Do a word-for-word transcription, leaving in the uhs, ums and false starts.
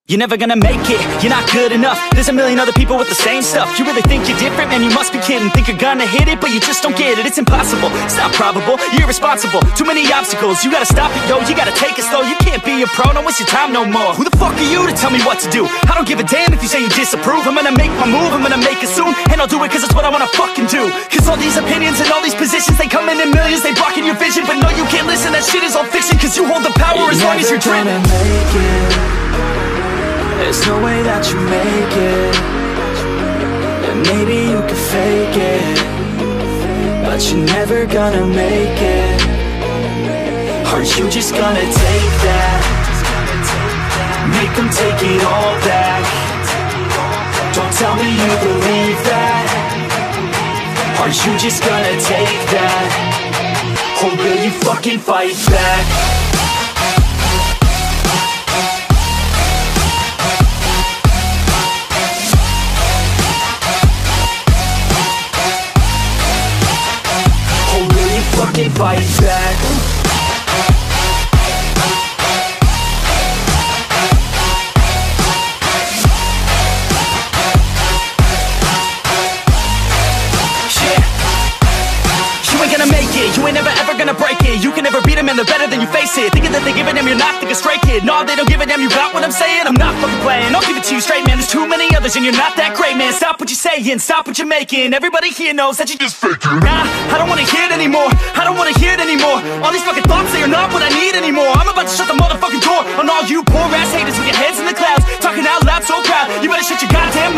You're never gonna make it, you're not good enough. There's a million other people with the same stuff. You really think you're different? Man, you must be kidding. Think you're gonna hit it, but you just don't get it. It's impossible, it's not probable, you're irresponsible. Too many obstacles, you gotta stop it, yo. You gotta take it slow, you can't be a pro. Don't waste your time no more. Who the fuck are you to tell me what to do? I don't give a damn if you say you disapprove. I'm gonna make my move, I'm gonna make it soon. And I'll do it cause it's what I wanna fucking do. Cause all these opinions and all these positions, they come in in millions. They blocking your vision, but no, you can't listen. That shit is all fiction, cause you hold the power you're as long as you're dreaming. Make it. There's no way that you make it. And maybe you can fake it, but you're never gonna make it. Are you just gonna take that? Make them take it all back. Don't tell me you believe that. Are you just gonna take that? Or will you fucking fight back? Fucking fight back. You ain't gonna make it, you ain't never ever gonna break it. You can never beat them and they're better than you face it. Thinking that they give a damn, you're not, think a straight kid. No, they don't give a damn, you got what I'm saying? I'm not fucking playing, I'll give it to you straight, man. There's too many others and you're not that great, man. Stop what you're saying, stop what you're making. Everybody here knows that you just faking. Nah, I don't wanna hear it anymore, I don't wanna hear it anymore. All these fucking thoughts, they are not what I need anymore. I'm about to shut the motherfucking door on all you poor ass haters with your heads in the clouds, talking out loud so proud. You better shut your goddamn mouth.